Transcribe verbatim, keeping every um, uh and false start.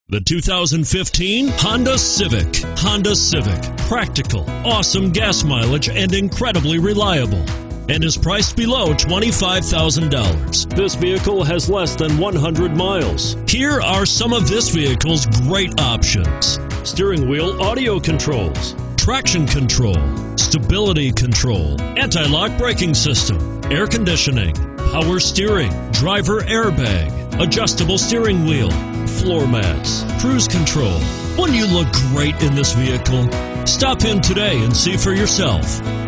The two thousand fifteen Honda Civic. Honda Civic. Practical, awesome gas mileage, and incredibly reliable. And is priced below twenty-five thousand dollars. This vehicle has less than one hundred miles. Here are some of this vehicle's great options: steering wheel audio controls, traction control, stability control, anti-lock braking system, air conditioning, power steering, driver airbag, adjustable steering wheel, floor mats, cruise control. Wouldn't you look great in this vehicle? Stop in today and see for yourself.